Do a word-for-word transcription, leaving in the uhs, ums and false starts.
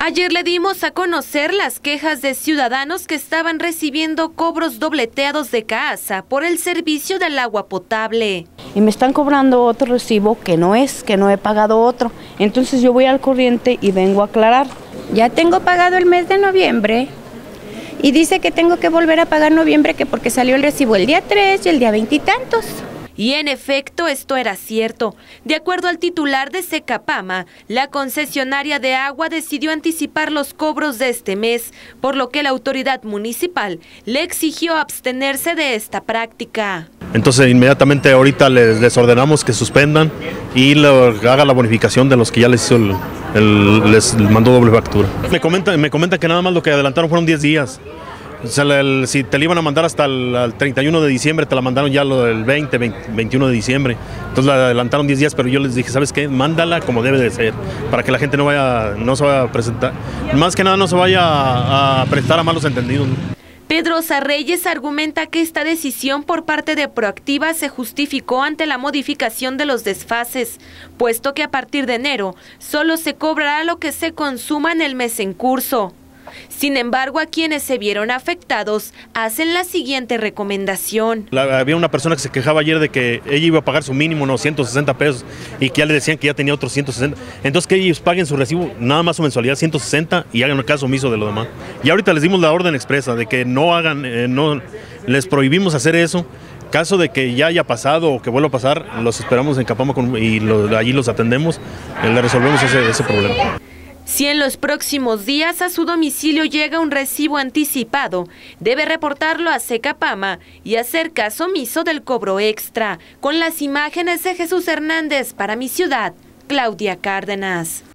Ayer le dimos a conocer las quejas de ciudadanos que estaban recibiendo cobros dobleteados de casa por el servicio del agua potable. Y me están cobrando otro recibo que no es, que no he pagado otro. Entonces yo voy al corriente y vengo a aclarar. Ya tengo pagado el mes de noviembre y dice que tengo que volver a pagar noviembre que porque salió el recibo el día tres y el día veintitantos. Y en efecto, esto era cierto. De acuerdo al titular de Secapama, la concesionaria de agua decidió anticipar los cobros de este mes, por lo que la autoridad municipal le exigió abstenerse de esta práctica. Entonces inmediatamente ahorita les, les ordenamos que suspendan y lo, haga la bonificación de los que ya les hizo el, el, les mandó doble factura. Me comentan me comenta que nada más lo que adelantaron fueron diez días. O sea, el, si te la iban a mandar hasta el, el treinta y uno de diciembre, te la mandaron ya lo del veinte, veinte, veintiuno de diciembre. Entonces la adelantaron diez días, pero yo les dije, ¿sabes qué? Mándala como debe de ser, para que la gente no vaya, no se vaya a presentar, más que nada no se vaya a, a prestar a malos entendidos. Pedrosa Reyes argumenta que esta decisión por parte de Proactiva se justificó ante la modificación de los desfases, puesto que a partir de enero solo se cobrará lo que se consuma en el mes en curso. Sin embargo, a quienes se vieron afectados hacen la siguiente recomendación. La, había una persona que se quejaba ayer de que ella iba a pagar su mínimo, no, ciento sesenta pesos, y que ya le decían que ya tenía otros ciento sesenta. Entonces que ellos paguen su recibo, nada más su mensualidad, ciento sesenta, y hagan caso omiso de lo demás. Y ahorita les dimos la orden expresa de que no hagan, eh, no les prohibimos hacer eso. Caso de que ya haya pasado o que vuelva a pasar, los esperamos en Capama y lo, allí los atendemos, eh, le resolvemos ese, ese problema. Si en los próximos días a su domicilio llega un recibo anticipado, debe reportarlo a Secapama y hacer caso omiso del cobro extra. Con las imágenes de Jesús Hernández para Mi Ciudad, Claudia Cárdenas.